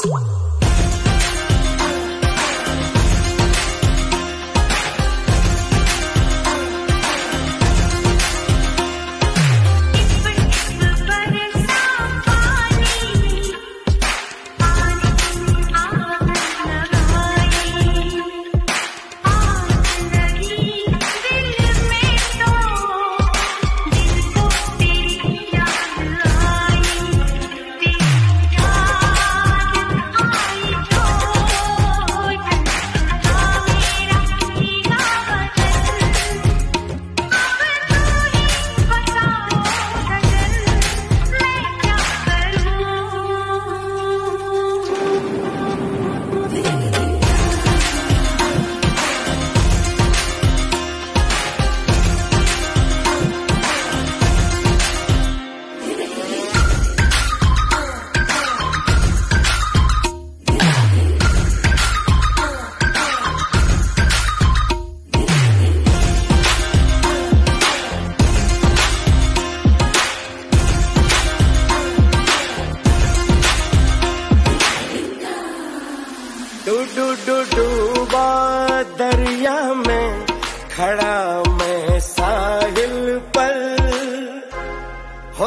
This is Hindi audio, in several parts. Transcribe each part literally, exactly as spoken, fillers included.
डू डू डूबा दरिया में खड़ा मैं साहिल पर, हो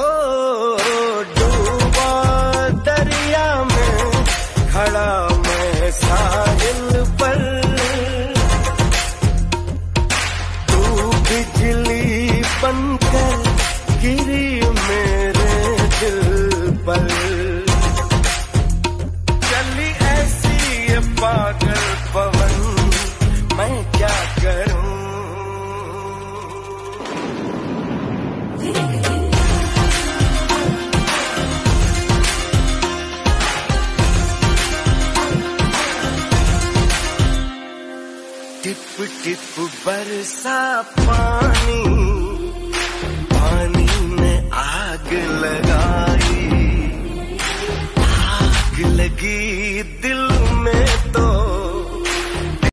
डूबा दरिया में खड़ा मैं साहिल पर। तू बिजली बनकर गिरी मेरे दिल पर, चली ऐसी ये पागल पवन मैं क्या करूं। टिप टिप बरसा पानी, पानी में आग लगाई, आग लगी दिल